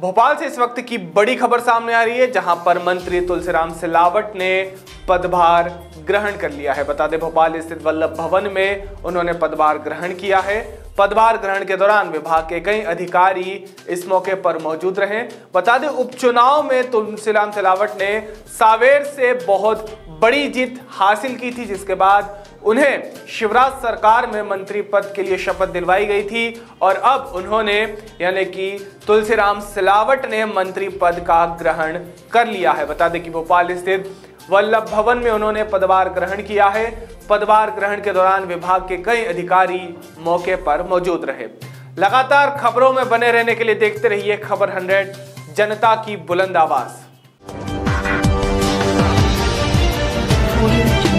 भोपाल से इस वक्त की बड़ी खबर सामने आ रही है, जहां पर मंत्री तुलसीराम सिलावट ने पदभार ग्रहण कर लिया है। बता दें, भोपाल स्थित वल्लभ भवन में उन्होंने पदभार ग्रहण किया है। पदभार ग्रहण के दौरान विभाग के कई अधिकारी इस मौके पर मौजूद रहे। बता दें, उपचुनाव में तुलसीराम सिलावट ने सावेर से बहुत बड़ी जीत हासिल की थी, जिसके बाद उन्हें शिवराज सरकार में मंत्री पद के लिए शपथ दिलवाई गई थी और अब उन्होंने यानी कि तुलसीराम सिलावट ने मंत्री पद का ग्रहण कर लिया है। बता दें कि भोपाल स्थित वल्लभ भवन में उन्होंने पदभार ग्रहण किया है। पदभार ग्रहण के दौरान विभाग के कई अधिकारी मौके पर मौजूद रहे। लगातार खबरों में बने रहने के लिए देखते रहिए खबर 100, जनता की बुलंद आवाज।